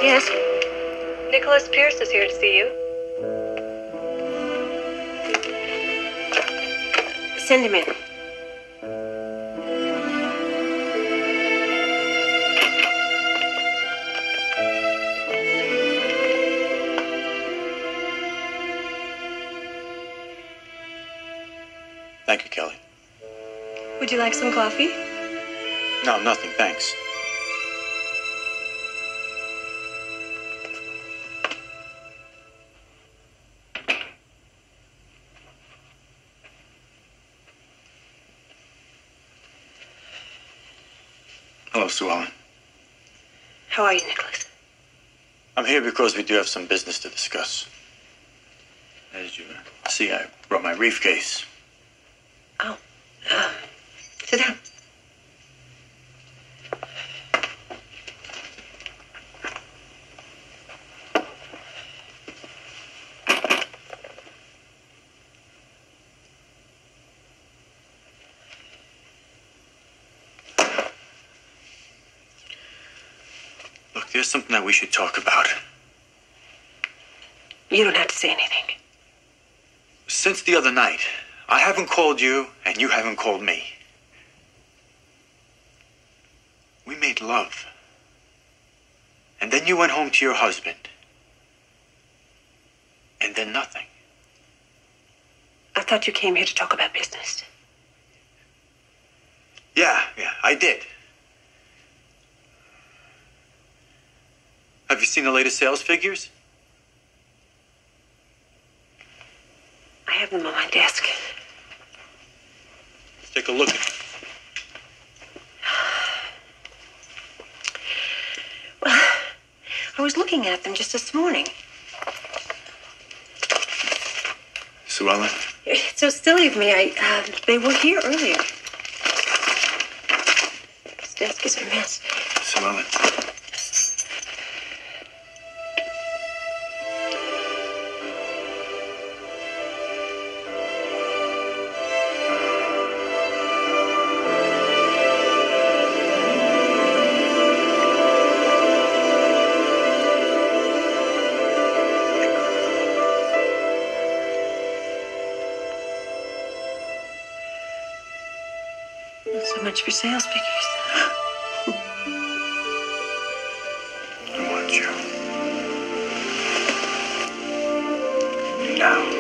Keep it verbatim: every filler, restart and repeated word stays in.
Yes? Nicholas Pierce is here to see you. Send him in. Thank you, Kelly. Would you like some coffee? No, nothing, thanks. Hello, Sue Ellen. How are you, Nicholas? I'm here because we do have some business to discuss. As you see, I brought my briefcase. Oh, uh, sit down. Look, there's something that we should talk about. You don't have to say anything. Since the other night, I haven't called you, and you haven't called me. We made love. And then you went home to your husband. And then nothing. I thought you came here to talk about business. Yeah, yeah, I did. Have you seen the latest sales figures? I have them on my desk. Let's take a look at them. Well, I was looking at them just this morning. Sue Ellen? It's so silly of me. I, uh, they were here earlier. This desk is a mess. Sue Ellen. So much for sales figures. I want you. Now.